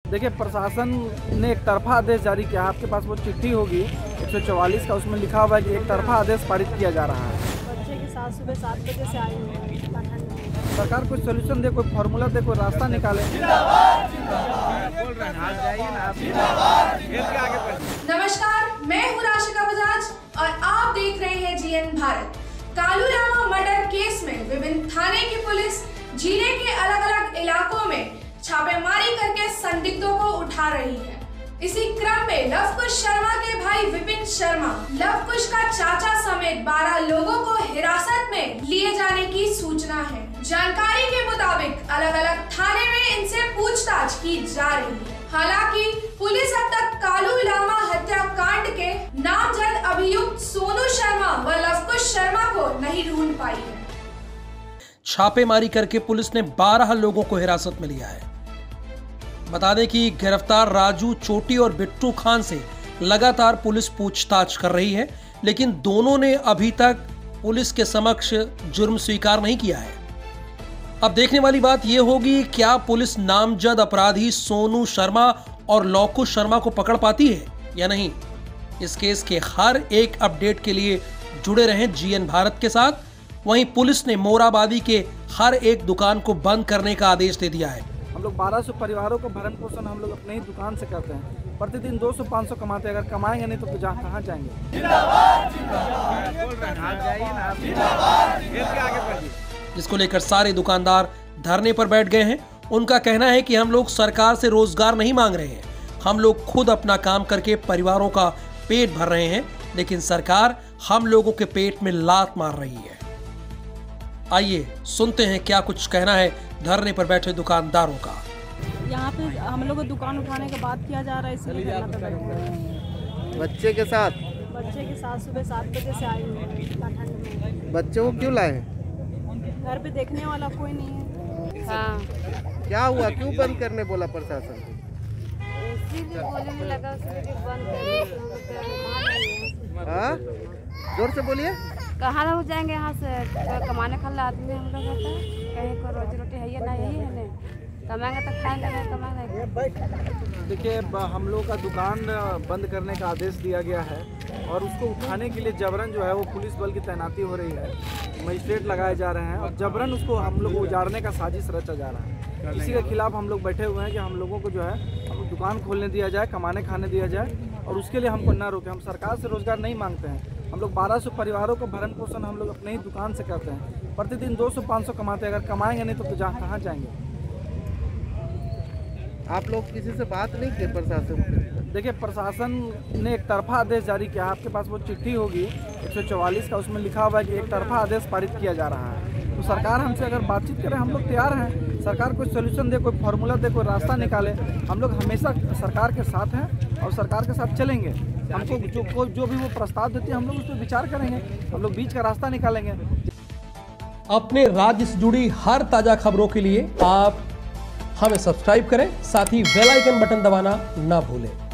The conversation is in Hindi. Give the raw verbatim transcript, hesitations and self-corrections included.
देखिए, प्रशासन ने एक तरफा आदेश जारी किया। आपके पास वो चिट्ठी होगी एक सौ चौवालीस का, उसमें लिखा हुआ है कि एक तरफा आदेश पारित किया जा रहा है। बच्चे के साथ सुबह सात बजे से आई हुई है। सरकार कोई सोल्यूशन दे, कोई फार्मूला दे, कोई रास्ता निकाले। नमस्कार, मैं हूँ राशिका बजाज और आप देख रहे हैं जीएन भारत। कालूरामा मर्डर केस में विभिन्न थाने की पुलिस जिले के अलग अलग इलाकों में छापेमारी करके संदिग्धों को उठा रही है। इसी क्रम में लवकुश शर्मा के भाई विपिन शर्मा, लवकुश का चाचा समेत बारह लोगों को हिरासत में लिए जाने की सूचना है। जानकारी के मुताबिक अलग अलग थाने में इनसे पूछताछ की जा रही है। हालांकि पुलिस अब तक कालूरामा हत्याकांड के नामजद अभियुक्त सोनू शर्मा व लवकुश शर्मा को नहीं ढूंढ पाई है। छापेमारी करके पुलिस ने बारह लोगों को हिरासत में लिया है। बता दें कि गिरफ्तार राजू चोटी और बिट्टू खान से लगातार पुलिस पूछताछ कर रही है, लेकिन दोनों ने अभी तक पुलिस के समक्ष जुर्म स्वीकार नहीं किया है। अब देखने वाली बात यह होगी, क्या पुलिस नामजद अपराधी सोनू शर्मा और लवकुश शर्मा को पकड़ पाती है या नहीं। इस केस के हर एक अपडेट के लिए जुड़े रहें जीएन भारत के साथ। वहीं पुलिस ने मोराबादी के हर एक दुकान को बंद करने का आदेश दे दिया है। हम लोग बारह सौ परिवारों का भरण पोषण हम लोग अपने ही दुकान से करते हैं। प्रतिदिन दो सौ पाँच सौ कमाते हैं। अगर कमाएंगे नहीं तो जहाँ कहाँ जाएंगे। जिसको लेकर सारे दुकानदार धरने पर बैठ गए हैं। उनका कहना है कि हम लोग सरकार से रोजगार नहीं मांग रहे हैं, हम लोग खुद अपना काम करके परिवारों का पेट भर रहे हैं, लेकिन सरकार हम लोगों के पेट में लात मार रही है। आइए सुनते हैं क्या कुछ कहना है धरने पर बैठे दुकानदारों का। यहाँ पे हम लोग को दुकान उठाने का बात किया जा रहा है, इसलिए धरना पे बैठे हैं। बच्चे के साथ बच्चे के साथ सुबह सात बजे से आई हुई है ठंड में। बच्चों को क्यों लाए? घर पे देखने वाला कोई नहीं है। हाँ, क्या हुआ, क्यों बंद करने बोला प्रशासन को? बोलने में लगा बंद कर। हाँ, जोर से बोलिए। कहाँ हो जाएंगे यहाँ से, कमाने खाने आदमी हम लोग होता है, कहीं को रोजी रोटी है या नहीं है, नहीं कमाएंगे तो खाएंगे, नहीं कमाएंगे। देखिए, हम लोग का दुकान बंद करने का आदेश दिया गया है और उसको उठाने के लिए जबरन जो है वो पुलिस बल की तैनाती हो रही है, मजिस्ट्रेट लगाए जा रहे हैं और जबरन उसको हम लोग को उजाड़ने का साजिश रचा जा रहा है। इसी के खिलाफ हम लोग बैठे हुए हैं कि हम लोगों को जो है दुकान खोलने दिया जाए, कमाने खाने दिया जाए और उसके लिए हमको न रोके। हम सरकार से रोजगार नहीं मांगते हैं। हम लोग बारह सौ परिवारों का भरण पोषण हम लोग अपने ही दुकान से करते हैं। प्रतिदिन दो सौ पाँच सौ कमाते हैं। अगर कमाएंगे नहीं तो जहाँ कहाँ जाएंगे। आप लोग किसी से बात नहीं किए प्रशासन? देखिए, प्रशासन ने एक तरफा आदेश जारी किया। आपके पास वो चिट्ठी होगी एक सौ चौवालीस का, उसमें लिखा हुआ है कि एक तरफा आदेश पारित किया जा रहा है। तो सरकार हमसे अगर बातचीत करे, हम लोग तैयार हैं। सरकार कोई सोल्यूशन दे, कोई फार्मूला दे, कोई रास्ता निकाले। हम लोग हमेशा सरकार के साथ हैं और सरकार के साथ चलेंगे। हमको जो कोई जो भी वो प्रस्ताव देती है हम लोग उस पर विचार करेंगे। हम लोग बीच का रास्ता निकालेंगे। अपने राज्य से जुड़ी हर ताजा खबरों के लिए आप हमें सब्सक्राइब करें, साथ ही बेल आइकन बटन दबाना ना भूलें।